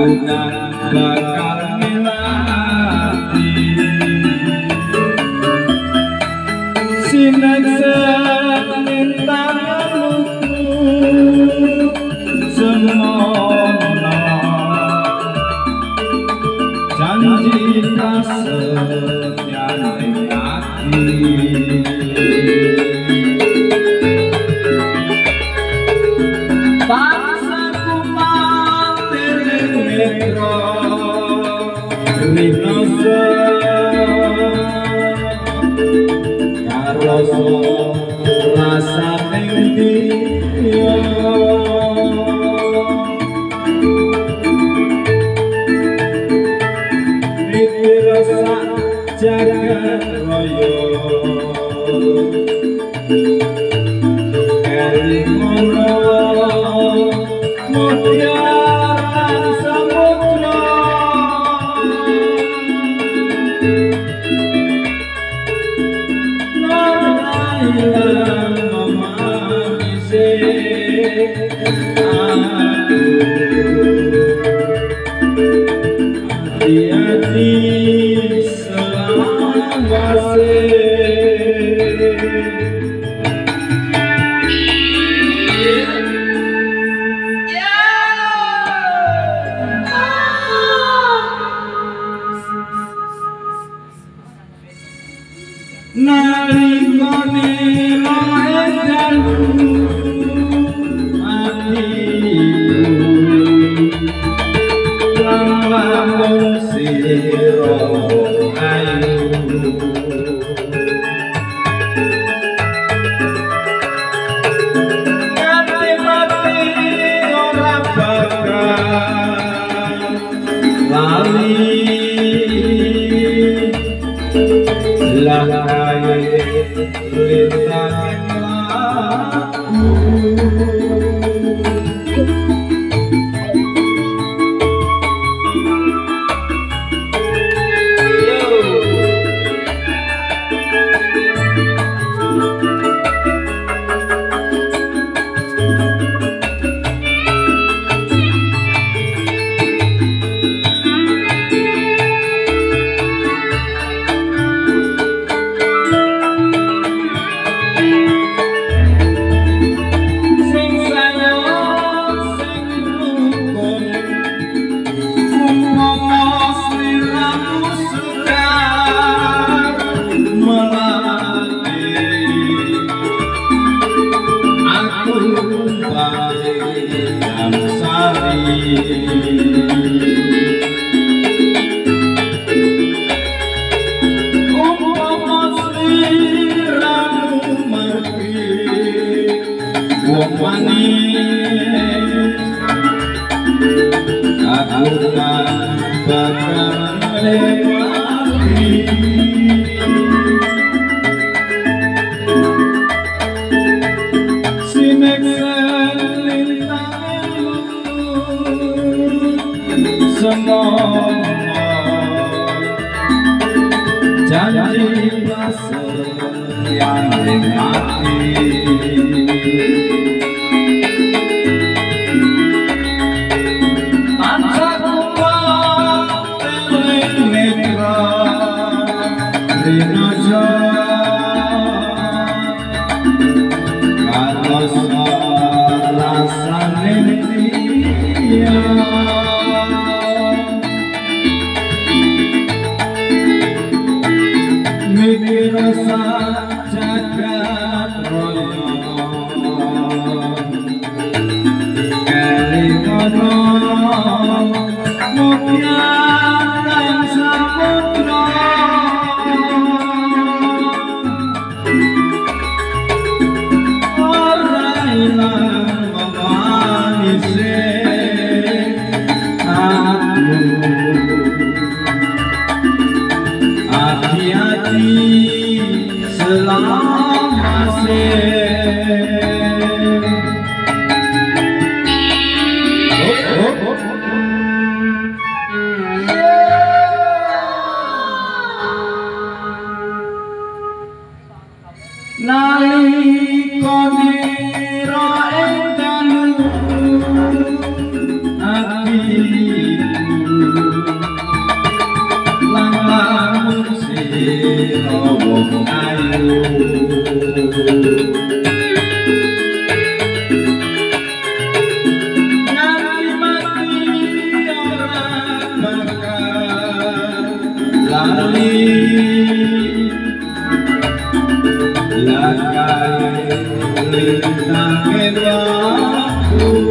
kagungan bakal ngelati sineksen mintamu semono janji prasetya ning ati bangsaku mampir ning netra rinoso karoso rasane dia rasa jagat raya elimono mutiara samudra narailan memanise hati-hati selawase nalikane lae dalu atiku lamun sira ayu mati ora bakal lali lahai lintang laku wong manis kagungan bakal lewati sineksen lintangmu semono janji prasetya ning ati rinoso karoso rasane dia mikir rasa jagat raya elimono mutiara samudra hati-hati selawase lali lakai lintang waktu